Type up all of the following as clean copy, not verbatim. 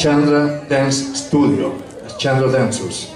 Chandra Dance Studio, Chandra Dancers.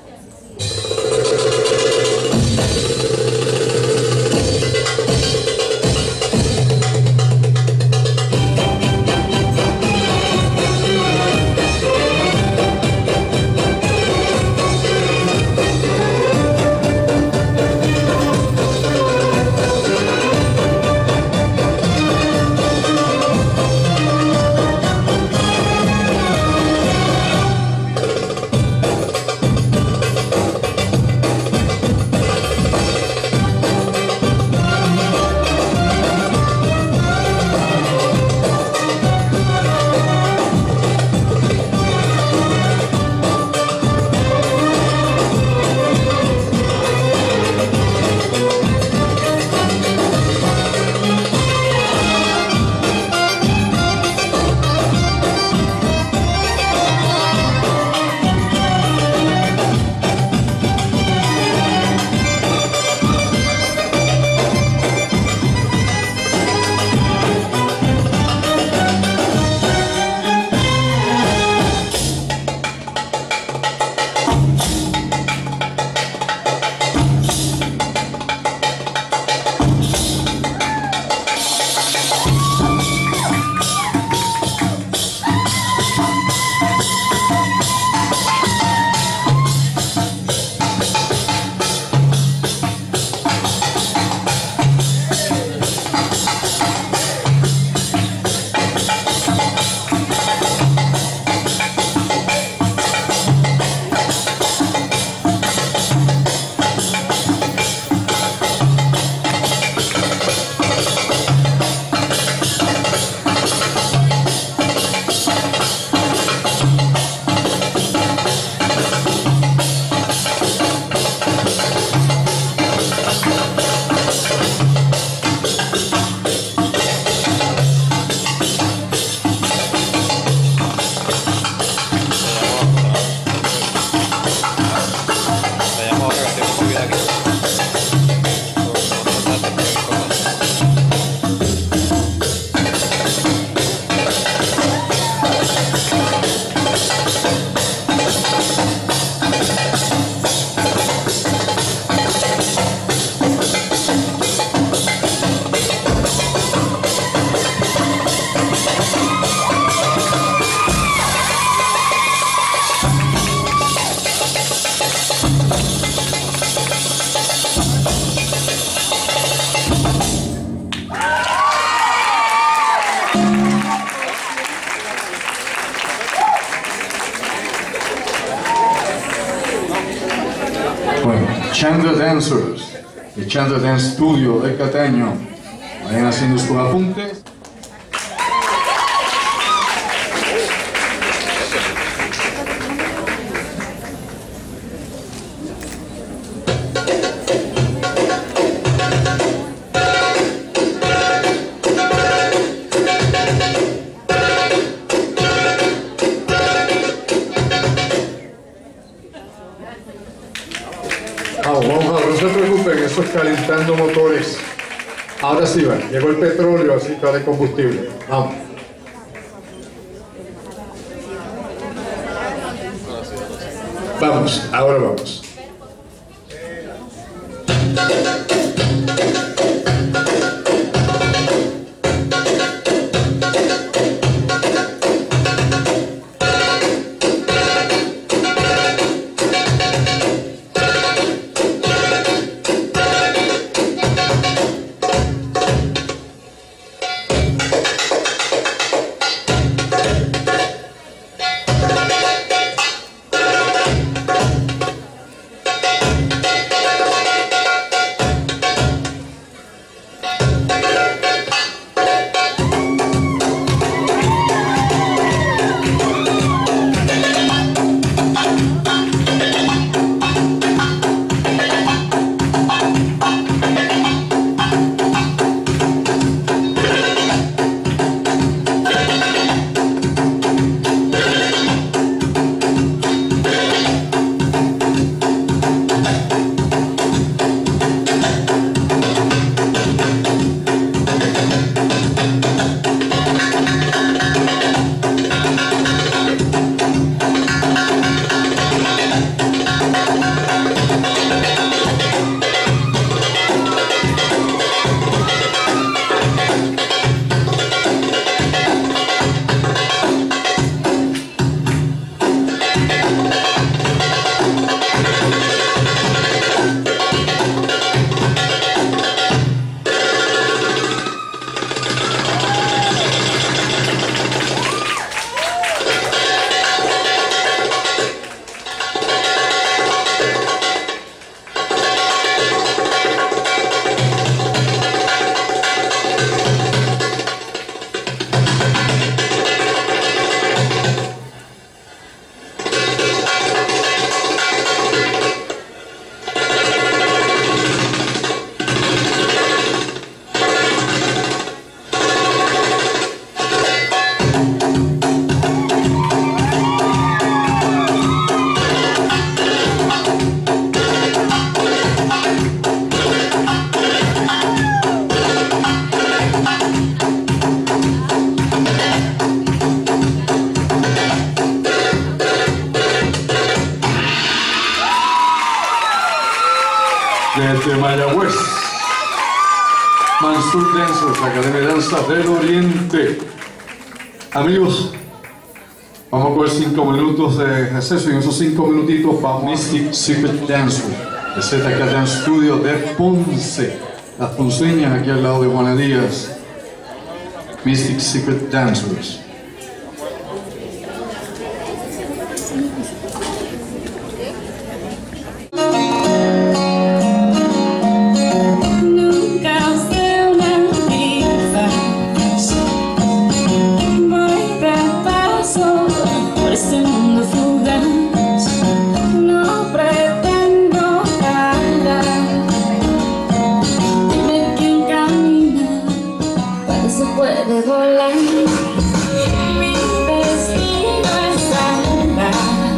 Bueno, Chandra Dancers, el Chandra Dance Studio de Cataño. Vayan haciendo sus apuntes. Vamos, no se preocupen, eso es calentando motores. Ahora sí va, llegó el petróleo, así está de combustible. Vamos. Vamos, ahora vamos. desde Mayagüez, Mansur Dancers, la Academia de Danza del Oriente. Amigos, vamos a coger 5 minutos de receso y en esos 5 minutitos vamos Mystic Secret Dancer, de ZK Dance Studio de Ponce, las ponceñas aquí al lado de Juana Díaz. Mystic Secret Dancers. Puede volar, mi destino es andar,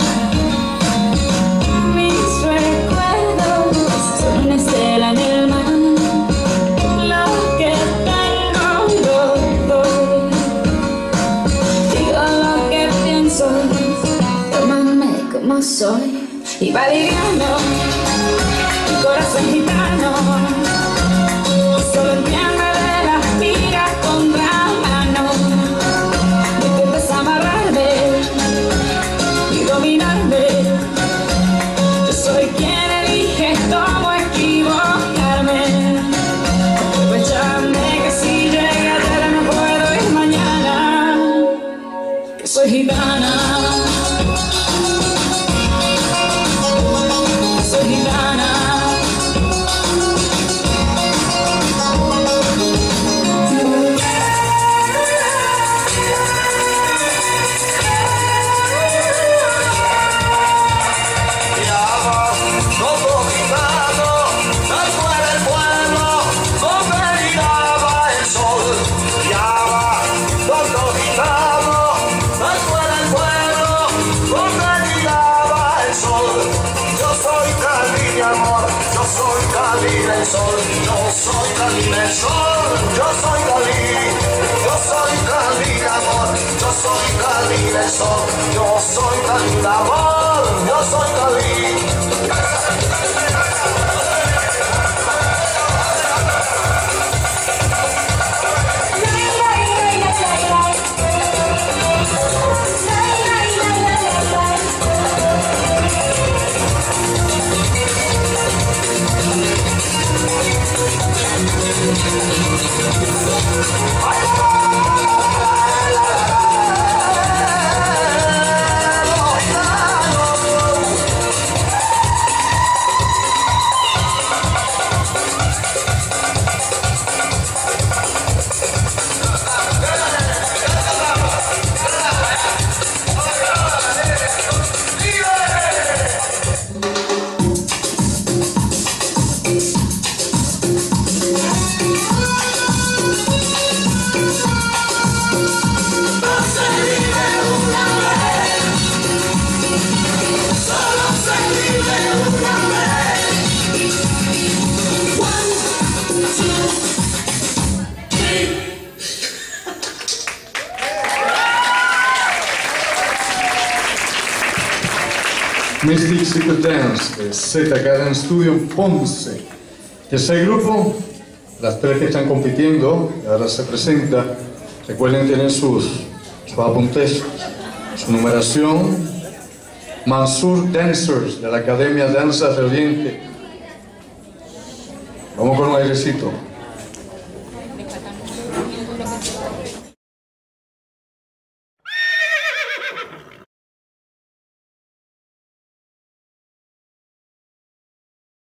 mis recuerdos son una estela en el mar, lo que tengo lo doy, digo lo que pienso, tómame como soy, y va lidiando mi corazón gitano, solo entiende de la tira contra mano, no intentes amarrarme y dominarme, yo soy quien elige cómo equivocarme, aprovechame que si llega ayer no puedo ir mañana, que soy gitana, que soy gitana. El sol, yo soy Cali del sol, yo soy Cali, yo soy Cali amor, yo soy Cali del sol, yo soy Cali amor, yo soy Cali. Mystic Secret Dance de ZK Dance Studio en Ponce. Ese grupo, las 3 que están compitiendo, ahora se presenta, recuerden tener sus apuntes, su numeración. Mansur Dancers de la Academia Danza del Oriente. Vamos con un airecito.